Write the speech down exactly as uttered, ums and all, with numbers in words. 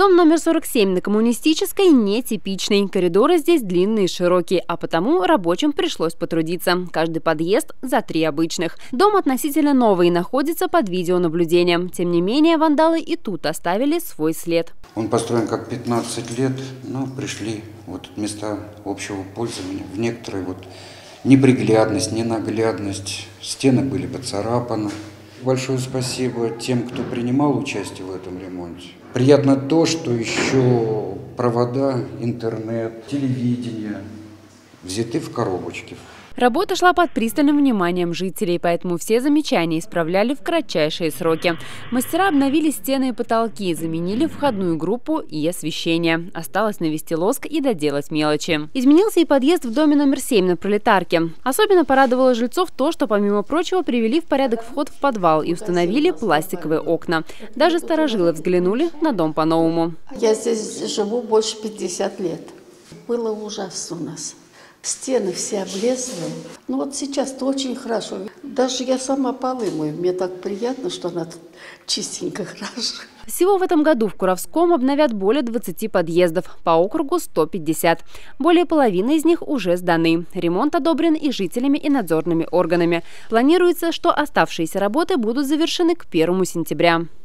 Дом номер сорок семь на Коммунистической нетипичный. Коридоры здесь длинные и широкие, а потому рабочим пришлось потрудиться. Каждый подъезд за три обычных. Дом относительно новый и находится под видеонаблюдением. Тем не менее, вандалы и тут оставили свой след. Он построен как пятнадцать лет, но пришли вот места общего пользования. В некоторые вот неприглядность, ненаглядность. Стены были поцарапаны. Большое спасибо тем, кто принимал участие в этом ремонте. Приятно то, что еще провода, интернет, телевидение взяты в коробочки. Работа шла под пристальным вниманием жителей, поэтому все замечания исправляли в кратчайшие сроки. Мастера обновили стены и потолки, заменили входную группу и освещение. Осталось навести лоск и доделать мелочи. Изменился и подъезд в доме номер семь на Пролетарке. Особенно порадовало жильцов то, что, помимо прочего, привели в порядок вход в подвал и установили пластиковые окна. Даже старожилы взглянули на дом по-новому. Я здесь живу больше пятидесяти лет. Было ужасно у нас. Стены все облезлые. Ну вот сейчас-то очень хорошо. Даже я сама полы мою. Мне так приятно, что она чистенько хорошо. Всего в этом году в Куровском обновят более двадцати подъездов, по округу сто пятьдесят. Более половины из них уже сданы. Ремонт одобрен и жителями, и надзорными органами. Планируется, что оставшиеся работы будут завершены к первому сентября.